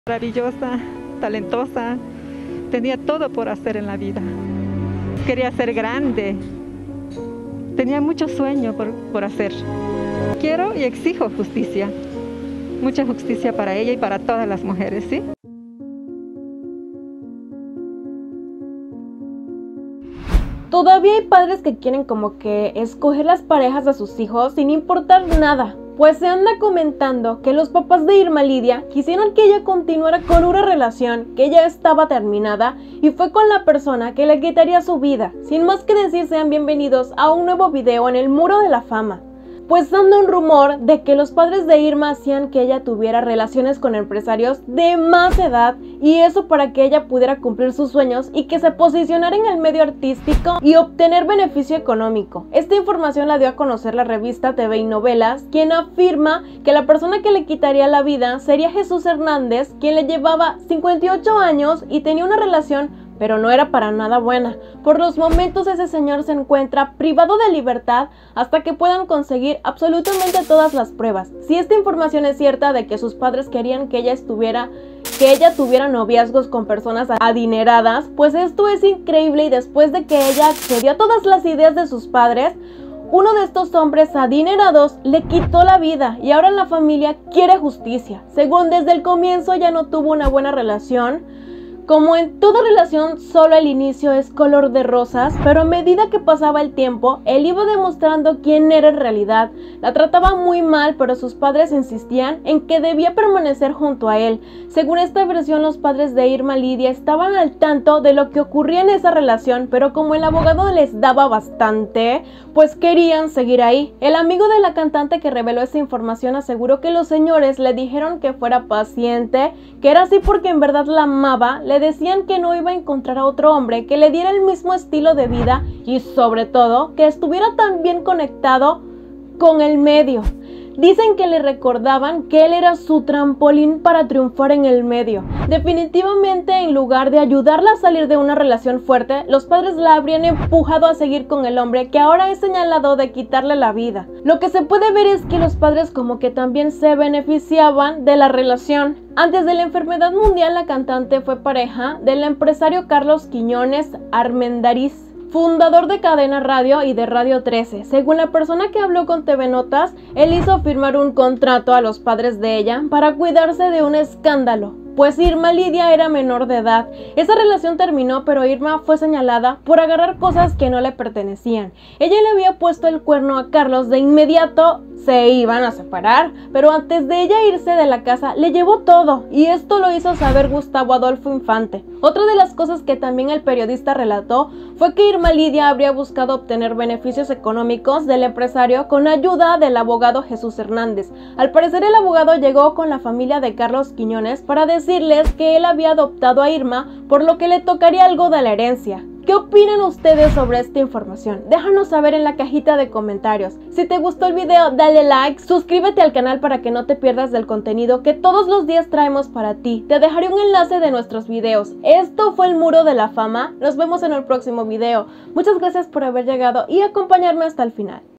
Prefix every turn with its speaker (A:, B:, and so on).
A: Maravillosa, talentosa, tenía todo por hacer en la vida. Quería ser grande, tenía mucho sueño por hacer. Quiero y exijo justicia, mucha justicia para ella y para todas las mujeres, ¿sí?
B: Todavía hay padres que quieren como que escoger las parejas de sus hijos sin importar nada, pues se anda comentando que los papás de Irma Lidia quisieron que ella continuara con una relación que ya estaba terminada y fue con la persona que le quitaría su vida. Sin más que decir, sean bienvenidos a un nuevo video en el Muro de la Fama. Pues anda un rumor de que los padres de Irma hacían que ella tuviera relaciones con empresarios de más edad, y eso para que ella pudiera cumplir sus sueños y que se posicionara en el medio artístico y obtener beneficio económico. Esta información la dio a conocer la revista TV y Novelas, quien afirma que la persona que le quitaría la vida sería Jesús Hernández, quien le llevaba 58 años y tenía una relación pero no era para nada buena. Por los momentos ese señor se encuentra privado de libertad hasta que puedan conseguir absolutamente todas las pruebas. Si esta información es cierta de que sus padres querían que ella tuviera noviazgos con personas adineradas, pues esto es increíble, y después de que ella accedió a todas las ideas de sus padres, uno de estos hombres adinerados le quitó la vida y ahora la familia quiere justicia. Según desde el comienzo ella no tuvo una buena relación. Como en toda relación, solo el inicio es color de rosas, pero a medida que pasaba el tiempo, él iba demostrando quién era en realidad. La trataba muy mal, pero sus padres insistían en que debía permanecer junto a él. Según esta versión, los padres de Irma Lidia estaban al tanto de lo que ocurría en esa relación, pero como el abogado les daba bastante, pues querían seguir ahí. El amigo de la cantante que reveló esta información aseguró que los señores le dijeron que fuera paciente, que era así porque en verdad la amaba. Le decían que no iba a encontrar a otro hombre que le diera el mismo estilo de vida y sobre todo que estuviera tan bien conectado con el medio. Dicen que le recordaban que él era su trampolín para triunfar en el medio. Definitivamente, en lugar de ayudarla a salir de una relación fuerte, los padres la habrían empujado a seguir con el hombre que ahora es señalado de quitarle la vida. Lo que se puede ver es que los padres como que también se beneficiaban de la relación. Antes de la enfermedad mundial, la cantante fue pareja del empresario Carlos Quiñones Armendariz, fundador de Cadena Radio y de Radio 13. Según la persona que habló con TV Notas, él hizo firmar un contrato a los padres de ella para cuidarse de un escándalo, pues Irma Lidia era menor de edad. Esa relación terminó, pero Irma fue señalada por agarrar cosas que no le pertenecían. Ella le había puesto el cuerno a Carlos, de inmediato se iban a separar, pero antes de ella irse de la casa le llevó todo, y esto lo hizo saber Gustavo Adolfo Infante. Otra de las cosas que también el periodista relató fue que Irma Lidia habría buscado obtener beneficios económicos del empresario con ayuda del abogado Jesús Hernández. Al parecer el abogado llegó con la familia de Carlos Quiñones para decirles que él había adoptado a Irma, por lo que le tocaría algo de la herencia. ¿Qué opinan ustedes sobre esta información? Déjanos saber en la cajita de comentarios. Si te gustó el video, dale like, suscríbete al canal para que no te pierdas del contenido que todos los días traemos para ti. Te dejaré un enlace de nuestros videos. Esto fue el Muro de la Fama. Nos vemos en el próximo video. Muchas gracias por haber llegado y acompañarme hasta el final.